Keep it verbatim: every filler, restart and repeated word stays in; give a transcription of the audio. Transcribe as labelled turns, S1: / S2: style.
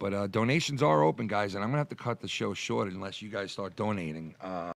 S1: But uh, donations are open, guys, and I'm gonna have to cut the show short unless you guys start donating. Uh,